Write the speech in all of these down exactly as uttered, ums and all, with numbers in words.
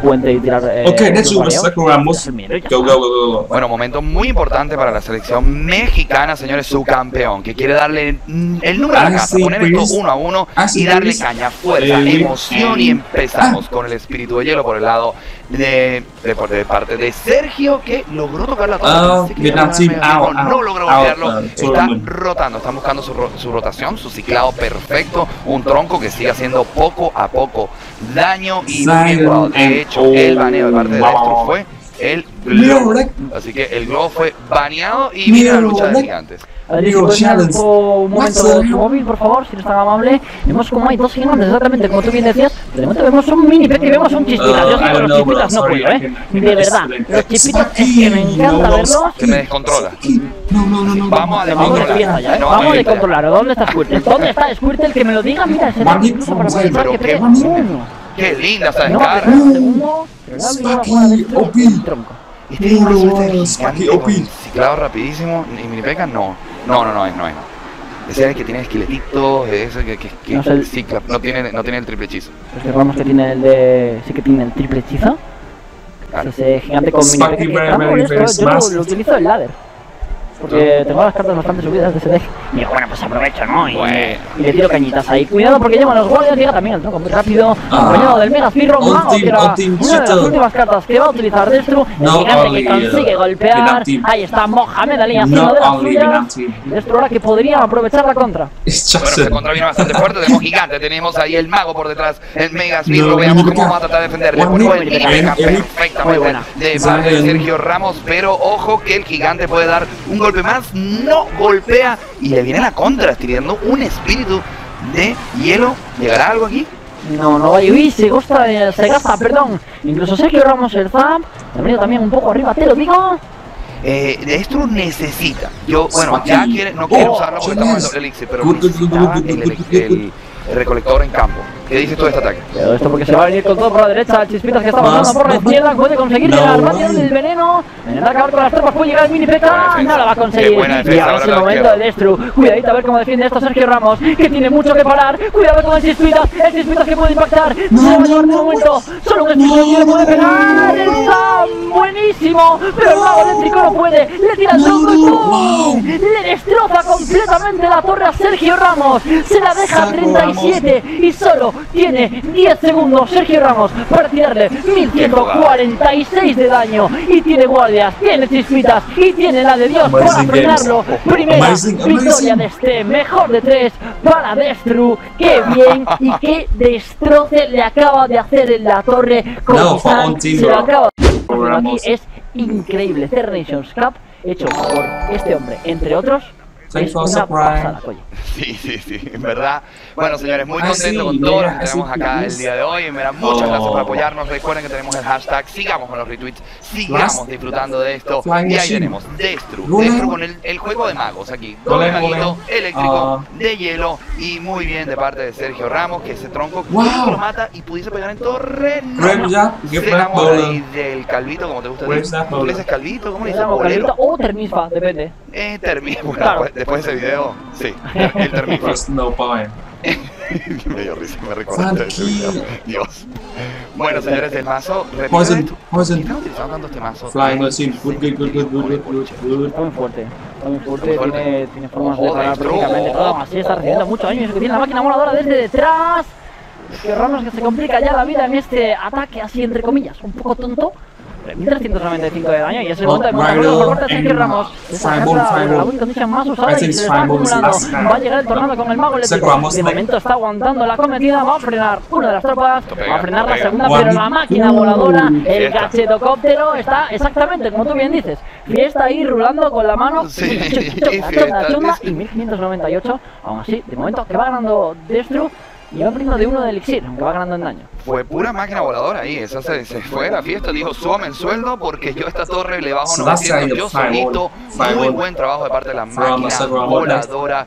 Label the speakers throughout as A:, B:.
A: puente y tirar. Eh,
B: okay, next was Sakura Ramos. Go, go, go, go.
C: Bueno, momento muy importante para la selección mexicana, señores, su campeón, que quiere darle el número a la casa, poner esto uno a uno y darle caña, fuerza, emoción, y empezamos con el espíritu de hielo por el lado de, de, de parte de Sergio, que logró tocar la torre. No, no logró golpearlo, está rotando, están buscando su, su rotación, su ciclado perfecto, un tronco que sigue haciendo poco a poco daño y muy bien jugado. De hecho, el baneo de parte de Destru fue el globo, así que el globo fue baneado y mira la lucha de gigantes.
A: A ver, si puedes mirar un momento tu móvil, por favor, si eres tan amable. Vemos como hay dos gigantes, exactamente como tú bien decías. De momento vemos un mini peque y vemos un chispita. Yo sé que los chispitas no puedo, ¿eh? De verdad, los chispitas es que me encanta verlos.
C: Que me descontrola.
B: No, no, no, no.
C: Vamos a descontrolar.
A: Ya, ¿eh? Vamos a descontrolar. ¿Dónde está Squirtle? ¿Dónde está Squirtle? Que me lo diga. Mira, ese tronco para aprovechar que pegue uno.
C: Qué linda esa descarga.
A: Segundo, tronco.
C: Este es una suerte de gigante con ciclado rapidísimo. ¿Y mini peca? No. No, no, no es, no es. Ese es el que tiene esqueletitos, ese que, que, que
A: no, el...
C: sí, no, tiene, no tiene el triple hechizo.
A: Pues que Ramos que tiene el de... sí que tiene el triple hechizo. Claro. Ese gigante con mini peca que está molesto, yo lo, lo utilizo en ladder. Porque tengo las cartas bastante subidas de ese deck. Y digo, bueno, pues aprovecho, ¿no? Y,
C: bueno.
A: y le tiro cañitas ahí. Cuidado porque llevan los guardias, llega también el tronco muy rápido. Acompañado del Mega Firro Mago, que era una de las últimas cartas que va a utilizar Destru. El
B: no
A: gigante
B: only,
A: que consigue
B: uh,
A: golpear. Ahí está Mohamed Ali haciendo
B: no
A: de las suyas. Destru ahora que podría aprovechar la contra.
C: Bueno, se contra viene bastante fuerte, tenemos gigante, tenemos ahí el mago por detrás, el Mega Firro, no, veamos cómo va a tratar de defenderle. Bueno, el mini peca perfectamente de parte de Sergio Ramos, pero ojo que el gigante puede dar un golpe más. No golpea y le viene la contra, tirando un espíritu de hielo. ¿Llegará algo aquí?
A: No, no vaya. Uy, se gasta, eh, se gasta, perdón. Incluso Sergio Ramos el zap. Ha venido también un poco arriba, te lo digo.
C: Eh, Destru necesita. Yo, bueno, ya quiere, no quiere usarlo porque estamos en el doble elixir, pero necesitaba el, el, el, el recolector en campo. ¿Qué dices tú de este ataque?
A: Pero esto porque se va a venir con todo por la derecha. Chispitas que está pasando por la izquierda. Puede conseguir llegar rápido del veneno. Intentar acabar con las tropas. Puede llegar el mini peca. No la va a conseguir. Y ahora es el momento de Destru. Cuidadito a ver cómo defiende esto Sergio Ramos, que tiene mucho que parar. Cuidado con el Chispitas. El Chispitas que puede impactar. Se va a llevar de momento. Solo un Chispitas que le puede pegar. El Sam. Buenísimo. Pero el mago eléctrico no puede. Le tira el tronco y ¡pum! Le destroza completamente la torre a Sergio Ramos. Se la deja a treinta y siete. Y solo tiene diez segundos Sergio Ramos para tirarle mil ciento cuarenta y seis de daño. Y tiene guardias, tiene chispitas y tiene la de Dios para frenarlo. Primera victoria de este mejor de tres para Destru. Qué bien y qué destroce le acaba de hacer en la torre con no, se lo acaba de aquí. Es increíble. Third Nations Cup hecho por este hombre, entre otros. Es una pasada, oye.
C: Sí, sí, sí, en verdad. Bueno, señores, muy contento con todo lo que tenemos acá el día de hoy. En verdad, muchas gracias por apoyarnos. Recuerden que tenemos el hashtag. Sigamos con los retweets. Sigamos disfrutando de esto. Y ahí tenemos Destru. Destru con el, el juego de magos aquí. Doble maguito, eléctrico, de hielo. Y muy bien de parte de Sergio Ramos, que ese tronco lo mata y pudiese pegar en torre. No, se enamora ahí del calvito, como te gusta decir. ¿Tú le dices calvito? ¿Cómo le dices?
A: Calvito o termisfa, depende.
C: Eh, termisfa. Bueno, claro. Después de ese video, sí. El termisfa.
B: No point.
C: Me dio risa, me recordaste de ese video. Dios. Bueno, señores, el mazo.
B: Poison, Poison.
C: ¿Están utilizando tanto este mazo?
B: Flying Machine. Good, good, good, good, good, good, good.
A: Está muy fuerte. Está muy fuerte. Tiene, tiene formas de parar prácticamente todo. Así está recibiendo mucho daño. Y eso que tiene la máquina voladora desde detrás. Que Ramos que se complica ya la vida en este ataque, así entre comillas, un poco tonto. mil trescientos noventa y cinco de daño y es el momento de montar por parte de Sergio Ramos. Esa carta, la win condition más usada y se le está acumulando. Va a llegar el tornado con el mago eléctrico. De momento está aguantando la cometida. Va a frenar una de las tropas. Va a frenar la segunda, pero la máquina voladora, el gachetocóptero, está exactamente como tú bien dices. Fiesta ahí rulando con la mano. Y mil quinientos noventa y ocho. Aún así, de momento que va ganando Destru. Y va perdiendo de uno de elixir, aunque va ganando en daño.
C: Fue pura máquina voladora ahí, esa se, se fue a la fiesta, dijo súbame el sueldo porque yo a esta torre le bajo novecientos yo solito. Muy buen trabajo de parte de la máquina voladora.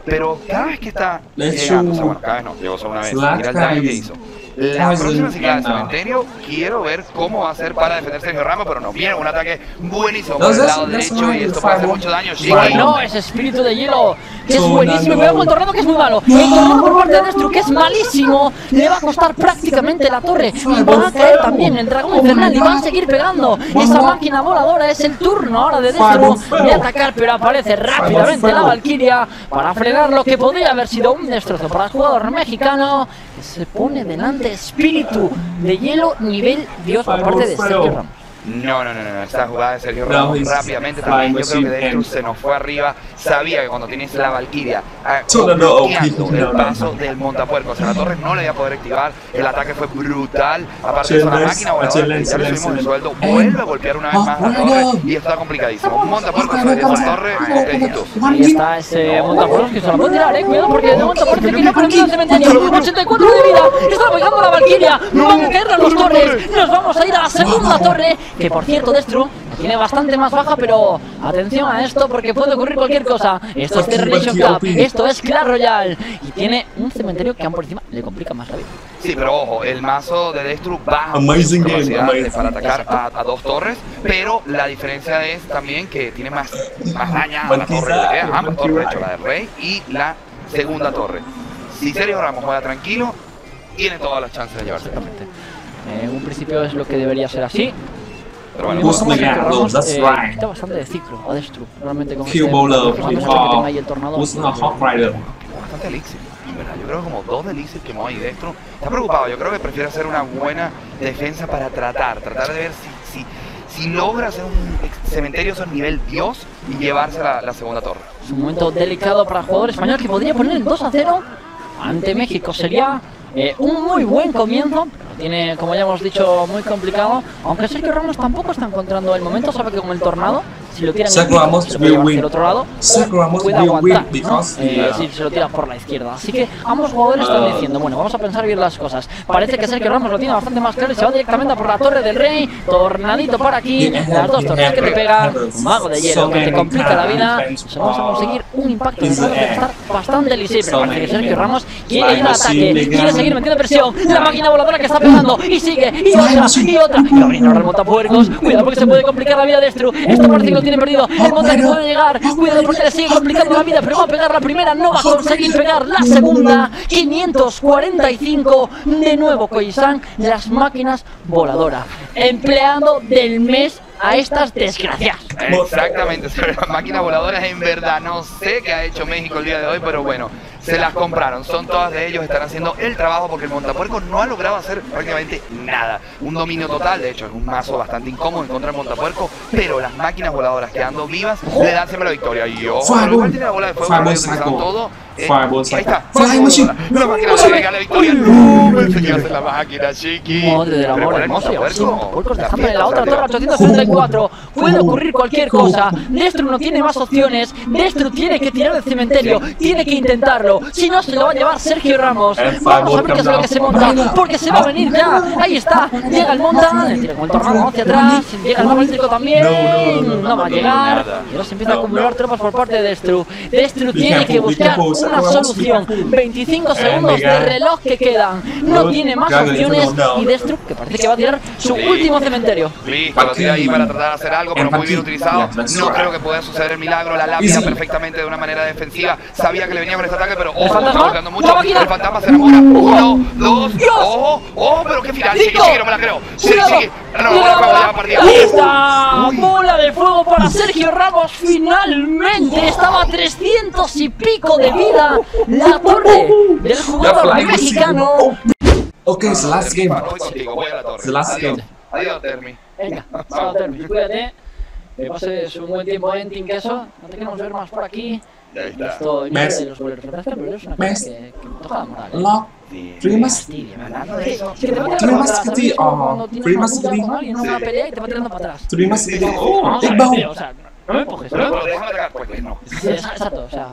C: pero cada vez que está
B: Let's
C: llegando, o sea,
B: show.
C: bueno, cada vez no, llegó solo una vez,
B: Slash
C: mira el daño que
B: guys.
C: hizo. La
B: Guys,
C: próxima ciclada del
B: no.
C: cementerio, quiero ver cómo va a ser para defender Sergio Ramos, pero no, viene un ataque buenísimo
B: No,
C: por el
B: that's-
C: lado
B: that's
C: derecho y
B: right,
C: esto puede hacer
B: Fireball.
C: mucho daño.
B: Fireball.
C: Shiki.
A: No, ese espíritu de hielo que es
B: Tornado.
A: buenísimo. Cuidado con el tornado que es muy malo. El tornado por parte de Destru que es malísimo. Le va a costar prácticamente la torre. Y va a caer también el dragón infernal y va a seguir pegando. Esa máquina voladora es el turno ahora de Destru de atacar, pero aparece rápidamente la Valkyria para frenar lo que podría haber sido un destrozo para el jugador mexicano. Que se pone delante espíritu de hielo nivel Dios por parte de Sergio Ramos.
C: No, no, no, no, esta jugada de Sergio
B: No,
C: Ramos
B: he's
C: rápidamente
B: flying
C: también. Yo creo que
B: machine
C: Destru
B: and-
C: se nos fue arriba. Sabía que cuando tienes la Valkyria ah,
B: No, no, no,
C: bloqueando
B: no,
C: el
B: no, no.
C: paso del montapuerco, o sea, la torre no le iba a poder activar. El ataque fue brutal. Aparte de eso, la
B: Excelente,
C: máquina voladora, ya le
B: excelente,
C: subimos el sueldo,
B: excelente.
C: vuelve a golpear una vez más la torre y esto está complicadísimo. Montapuerco sobre esa torre, ok, tú.
A: Ahí está ese montapuercos que se lo puede tirar, eh. Cuidado porque de momento parece que no aprendido el cementerio. ochenta y cuatro de vida. Está pegando la Valkyria. No van a caer las dos torres. Nos vamos a ir a la segunda torre. Que por cierto, Destru tiene bastante más baja, pero atención a esto porque puede ocurrir cualquier cosa. Esto es The Relation Cup. Esto es Clash Royale. Y tiene un cementerio que aún por encima le complica más la vida.
C: Sí, pero ojo, el mazo de Destru baja
B: Amazing
C: su
B: game,
C: capacidad
B: amazing.
C: de- para atacar a, a dos torres, pero la diferencia es también que tiene más, más dañada la torre que le queda, ambas torres, de hecho, la del rey y la segunda torre. Si Sergio Ramos juega tranquilo, tiene todas las chances de llevarse.
A: Exactamente. Eh, en un principio es lo que debería ser así.
C: Pero bueno,
B: Who's
C: vamos a
B: the
C: ver.
B: guy?
A: Ramos,
B: that's
A: eh,
B: right.
A: quita bastante de ciclo a Destru. Realmente con
B: Few
A: este-
B: bowler,
A: con este
B: few
A: que tiene ahí el tornado.
B: Who's the Hawk Rider?
C: Bastante elixir, en verdad. Yo creo que como dos de elixir que hay Destru. Está preocupado, yo creo que prefiere hacer una buena defensa para tratar, tratar de ver si, si, si logra hacer un ex- cementerio a nivel Dios y llevarse la, la segunda torre.
A: Es un momento delicado para el jugador español que podría poner el dos a cero ante México. Sería eh, un muy buen comienzo. Tiene, como ya hemos dicho, muy complicado. Aunque Sergio Ramos tampoco está encontrando el momento. Sabe que con el tornado, si lo tiran
B: Sergio Ramos
A: se lo puede llevar
B: will
A: hacia el otro lado,
B: Sergio Ramos
A: puede
B: will
A: aguantar,
B: win because
A: ¿no? Eh,
B: yeah.
A: si se lo tira por la izquierda. Así que ambos jugadores están diciendo, bueno, vamos a pensar bien las cosas. Parece que Sergio Ramos lo tiene bastante más claro y se va directamente a por la torre del rey. Tornadito por aquí. Las dos torres que te pegan. Un mago de hielo que te complica la vida. Pues vamos a conseguir un impacto de torre que va a estar bastante lisible. Pero parece que Sergio Ramos quiere ir al ataque, quiere seguir metiendo presión. La máquina voladora que está pegando y sigue, y otra, y otra. Y va a venir ahora el montapuercos. Cuidado porque se puede complicar la vida de Destru. Esto parece que lo tiene perdido. El monta que puede llegar. Cuidado porque le sigue complicando la vida, pero va a pegar la primera, no va a conseguir pegar la segunda. quinientos cuarenta y cinco. De nuevo Koisan, las máquinas voladoras. Empleado del mes a estas desgracias.
C: Exactamente, sobre las máquinas voladoras, en verdad no sé qué ha hecho México el día de hoy, pero bueno, se las compraron, son todas de ellos, están haciendo el trabajo porque el montapuerco no ha logrado hacer prácticamente nada, un dominio total, de hecho es un mazo bastante incómodo en contra del montapuerco, pero las máquinas voladoras quedando vivas le dan siempre la victoria. Y ojo,
B: Fireball.
C: igual tiene la bola de fuego,
B: Fireball
C: lo utilizaron
B: saco.
C: todo, eh,
B: Fireball
C: y ahí
B: saco.
C: está,
B: Flying machine.
C: la máquina
B: Otra
C: le
B: vez.
C: da la victoria, no, pensé que iba a ser la máquina, chiqui.
A: Madre del
C: Pero
A: amor
C: con el
A: hermoso. Sí,
C: montapuerco,
A: montapuercos
C: la
A: dejándole
C: fiesta
A: la otra
C: se
A: torre a
C: activa.
A: ochocientos treinta y cuatro. Puede ocurrir cualquier cosa. Destru no tiene más opciones. Destru tiene que tirar del cementerio. Tiene que intentarlo. Si no, se lo va a llevar Sergio Ramos. Vamos a ver qué es lo que se monta. Porque se va a venir ya. Ahí está. Llega el monta. Le tira con el tornado hacia atrás. Llega el mago eléctrico también. No va a llegar. Y ahora se empieza a acumular tropas por parte de Destru. Destru tiene que buscar una solución. veinticinco segundos de reloj que quedan. No tiene más opciones. Y Destru, que parece que va a tirar su último cementerio.
C: Listo, lo tira ahí para tratar de hacer algo, pero muy bien utilizado. No creo que pueda suceder el milagro. La lápida perfectamente de una manera defensiva. Sabía que le venía con este ataque, pero ojo, está
A: fantasma?
C: golpeando mucho.
A: ¡La máquina!
C: El fantasma se enamora. Uno, dos,
A: ¡Dios!
C: ojo, ojo, pero qué final. Sí, sí,
A: ¡Cinco!
C: no me la creo. Sí,
A: ¡Cuidado!
C: sí. No, bola de fuego, ya partida.
A: Ahí está, bola de fuego para Sergio Ramos. Finalmente estaba a trescientos y pico de vida la torre del jugador mexicano.
B: Okay, it's the last game.
C: Voy contigo, voy a la torre.
B: The last
C: Adiós.
B: game.
C: Adiós, Termi.
A: Venga, chao, Termi, cuídate. Que pases un buen tiempo en Team Queso. No te queremos ver más por aquí.
C: Ahí está.
A: Esto, yo
B: Mes.
A: de los boleros. La verdad es que el bolero es una cosa
B: Mes.
A: que, que me toca la moral. ¿eh?
B: Lock.
C: Sí,
B: Three mas-
C: fastidia, hablando de eso.
A: Sí, que te va
B: Three
A: tirando para
B: mas-
A: atrás,
B: three-
A: ¿sabes? Como
B: oh,
A: cuando tienes
B: three
A: una
B: mas-
A: puta
B: three-
A: con alguien en una
C: Sí.
A: pelea y te va tirando para atrás.
B: Three mas-
A: Vamos a
B: Big
A: ver,
B: Bow.
A: tío, o sea, no me empujes, no me
C: Pero
A: empujes.
C: déjame atacar, pues no.
A: Sí, exacto, o sea,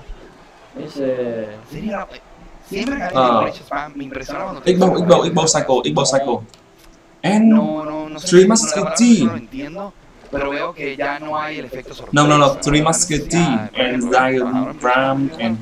A: es eh...
C: Sería, siempre que
B: Ah.
C: alguien con Breach Spam me impresiona cuando te
B: Igbo, Igbo, Igbo Psycho, Igbo Psycho. And
C: No, no, no sé.
B: Three
C: no,
B: Musketeers.
C: la palabra no lo entiendo. pero veo que ya no hay el efecto sorpresa.
B: No, no, no, Three Musketeers and Zion, Bram and...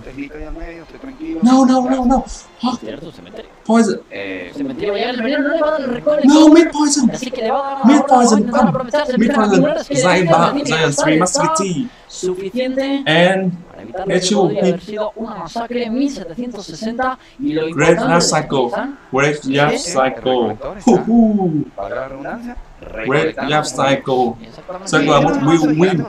B: No, no, no, no. Huh? Poison.
C: Eh,
A: Cementerio va a llegar el veneno, no le va a dar el recoil.
B: No, Mid Poison.
A: Así que le va a dar
B: Mid
A: una
B: Poison,
A: intentar
B: Bam.
A: aprovecharse,
B: Mid
A: empiezan a
B: Poison,
A: acumular, es que
B: Zion,
A: Zion
B: Bam,
A: tiene que
B: Zion,
A: estar
B: Three
A: esta
B: Musketeers.
A: Suficiente
B: And...
A: para evitar lo que
B: Echu,
A: podría haber
B: Hit.
A: sido una masacre mil setecientos sesenta y lo
B: Great
A: importante
B: Life
A: es que
B: Cycle.
A: están
B: Great Life Cycle.
C: para la redundancia,
B: Great Life Cycle.
A: exactamente
B: Cycle will win.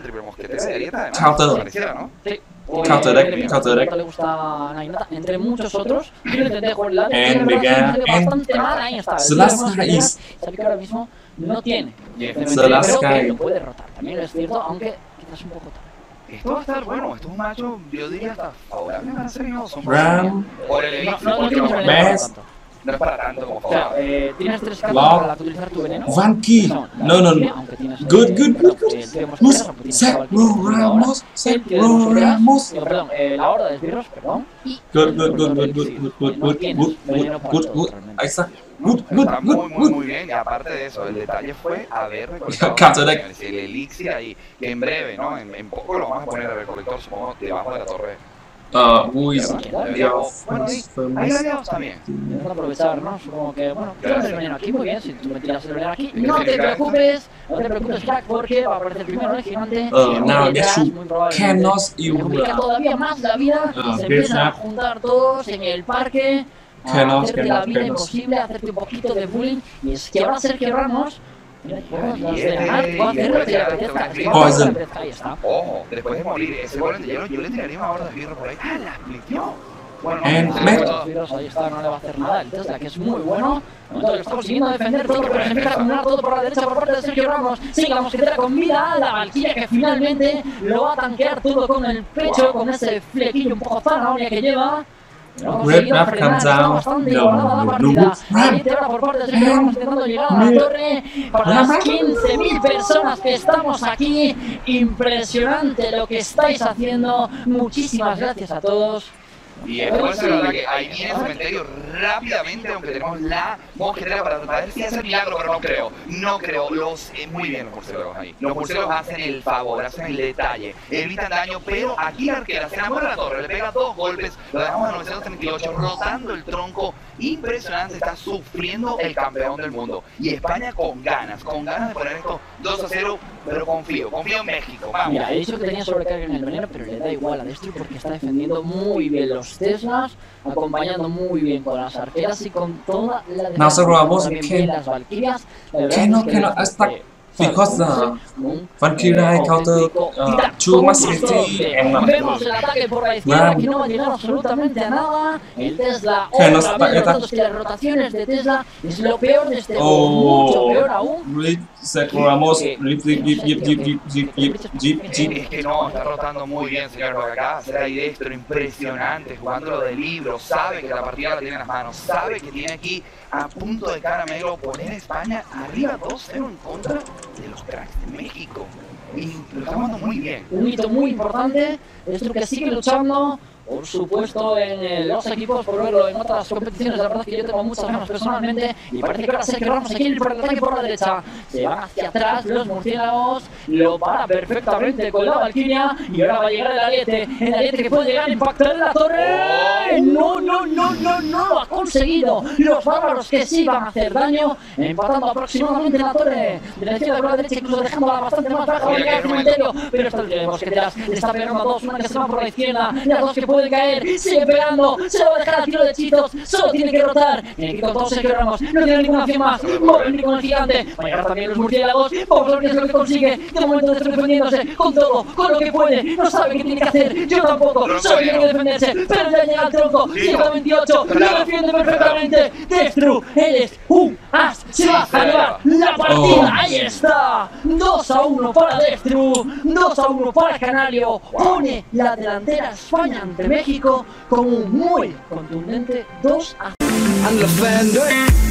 B: Counter.
C: ¿no?
A: Sí.
B: Counter deck,
A: Eh,
B: counter deck.
A: le gusta Naginata, entre muchos otros. Yo lo intenté jugar el lado.
B: And began-
A: bastante mal, ahí está.
B: The Last
A: Vemos que
B: Guy is-
A: sabe que ahora mismo no tiene.
B: The Last
A: Creo que
B: Guy.
A: lo puede rotar, también es cierto, aunque quizás un poco tarde.
C: Esto va a estar bueno, esto es un macho, yo diría hasta favorable para ser Son
B: Ram.
C: por el
A: No,
C: elixir,
A: no, no
C: porque
A: tienes
C: no,
A: veneno para
B: Best.
A: tanto.
C: no es para tanto como
A: O sea,
C: favorable.
A: eh, tienes tres cartas
B: Lock.
A: para utilizar tu veneno.
B: Van Key.
A: No,
B: No, no, no.
A: aunque tienes,
B: Good,
A: eh,
B: good,
A: perdón,
B: good,
A: eh, tenemos
B: Mus,
A: que hacer, tienes
B: Seth
A: a Valkyrie
B: Ro
A: ahora.
B: Ramos,
A: El
B: Seth
A: tío de
B: Ro
A: los
B: Ramos.
A: Digo, perdón, eh, la horda de esbirros, perdón. Y
B: Good,
A: el
B: good, good,
A: protector
B: good,
A: de
B: good,
A: elixir.
B: good, good,
A: No
B: good,
A: tienes
B: good,
A: veneno
B: good,
A: para
B: good,
A: todo,
B: good.
A: realmente.
B: Ahí está. Good, good,
C: Está
B: good,
C: muy, muy,
B: good.
C: muy bien. Y aparte de eso, el detalle fue haber recolectado
B: Counter deck.
C: señores, el elixir ahí, que en breve, ¿no? En, en poco lo vamos a poner al recolector, supongo, debajo de la torre.
B: Uh, who is
C: ¿Verdad?
B: Dios?
C: Bueno, ahí, ahí la Dios también.
A: Intentar aprovechar, ¿no? Supongo que, bueno, tú
C: Gracias.
A: el veneno aquí, muy bien, si tú me tiras el veneno aquí,
C: ¿Y
A: no
C: qué
A: te
C: significa
A: preocupes, no te preocupes, crack, porque va a aparecer primero el gigante,
B: Uh,
A: y
B: now
A: detrás,
B: Yeshu
A: muy probablemente,
B: cannot
A: se complica
B: even.
A: todavía más la vida,
B: Ah,
A: se empiezan a
B: Birdsnap.
A: juntar todos en el parque, a
B: Cannot,
A: hacerte la
B: cannot,
A: vida
B: cannot.
A: imposible, a hacerte un poquito de bullying, y es que ahora Sergio Ramos, mira, puedes las
C: Y
A: de ganar,
C: este-
A: puedo
C: y
A: hacer lo que le
C: después ya
A: apetezca,
C: te
A: es que
C: toca
A: va a hacer lo que
B: Poison.
A: le apetezca, ahí está.
C: Ojo, después de morir ese golem de hielo, yo le tiraría una horda de birro por ahí. ¡Ah, la splitió! Bueno,
B: And
C: no,
B: Met.
C: no,
A: Los virus, ahí está, no le va a hacer nada. El Tesla, que es muy bueno. De momento le está consiguiendo defender todo, pero se empieza a acumular todo por la derecha por parte de Sergio Ramos. Sigue la mosquetera con vida. La Valkyria que finalmente lo va a tanquear todo con el pecho, con ese flequillo un poco zanahoria que lleva. Lo ha
B: Red
A: conseguido
B: Map
A: frenar,
B: comes
A: está
B: down.
A: bastante
B: No,
A: igualada la
B: no, no,
A: partida.
B: no.
A: Ahí te ahora por parte de Sergio Ramos intentando llegar a la torre. Para las quince mil personas que estamos aquí. Impresionante lo que estáis haciendo. Muchísimas gracias a todos.
C: Y después se verdad que ahí viene el cementerio rápidamente, aunque tenemos la mosquetera para tratar de ver si hace el milagro, pero no creo. No creo. Los, eh, muy bien los murciélagos ahí. Los murciélagos hacen el favor, hacen el detalle, evitan daño, pero aquí la arquera se enamora de la torre, le pega dos golpes, lo dejamos a novecientos treinta y ocho, rotando el tronco. Impresionante, está sufriendo el campeón del mundo. Y España con ganas, con ganas de poner esto dos a cero, pero confío, confío en México. Vamos.
A: Mira, he dicho que tenía sobrecarga en el veneno, pero le da igual a Destru porque está defendiendo muy bien los Teslas, acompañando muy bien con las arqueras y con toda la defensa.
B: No, solo vamos,
A: También
B: que-
A: bien las Valkyrias. La verdad
B: que
A: es
B: no,
A: que
B: que no,
A: es,
B: hasta-
A: eh,
B: because,
A: ¿sabes?
B: uh,
A: Un,
B: Valkyrie
A: eh,
B: counter,
A: auténtico
B: uh,
A: titán.
B: two
A: Con
B: Musketeers
A: un soporte.
B: and one
A: Vemos el ataque por la izquierda,
B: Ram.
A: que no va a llegar absolutamente a nada. El Tesla
B: Que no
A: otra
B: está-
A: vez
B: está-
A: notando que las rotaciones de Tesla es lo peor de este juego,
B: Oh,
A: mucho peor aún.
B: Red Seth Ramos, Red Jeep, Jeep, Jeep, Jeep, Jeep, Jeep, Jeep, Jeep.
C: Es que no, está rotando muy bien, señor. Lo que acaba de hacer ahí Destro, impresionante, jugando lo del libro, sabe que la partida la tiene en las manos, sabe que tiene aquí a punto de caramelo poner a España arriba dos cero en contra de los cracks de México. Y lo está jugando muy bien.
A: Un hito muy importante, esto que sigue luchando, por supuesto, en eh, los equipos por verlo en otras competiciones. La verdad es que yo tengo muchas ganas personalmente y parece que ahora Sergio Ramos se quiere ir por el ataque por la derecha. Se van hacia atrás los murciélagos, lo para perfectamente con la Valkyria y ahora va a llegar el ariete, el ariete que puede llegar a impactar en la torre. No, no, no, no, no lo ha conseguido. Los bárbaros que sí van a hacer daño, empatando aproximadamente en la torre de la izquierda con la derecha, incluso dejándola bastante más baja. Va a llegar al cementerio, pero está el de mosqueteras, le está pegando a dos, una que se va por la izquierda, las dos que puede caer, sigue pegando, se lo va a dejar al tiro de hechizos, solo tiene que rotar, tiene que ir con todo Sergio Ramos, no tiene ninguna acción más, va a venir con el gigante, va a llegar también los murciélagos, vamos a ver qué es lo que consigue, de momento está defendiéndose con todo, con lo que puede, no sabe qué tiene que hacer, yo tampoco, solo tiene que defenderse, pero ya llega al tronco, ciento veintiocho, lo defiende perfectamente, Destru, él es un as, se va a llevar la partida, ahí está, dos a uno para Destru, dos a uno para Canario, pone la delantera España ante México con un muy contundente dos a
D: And the fender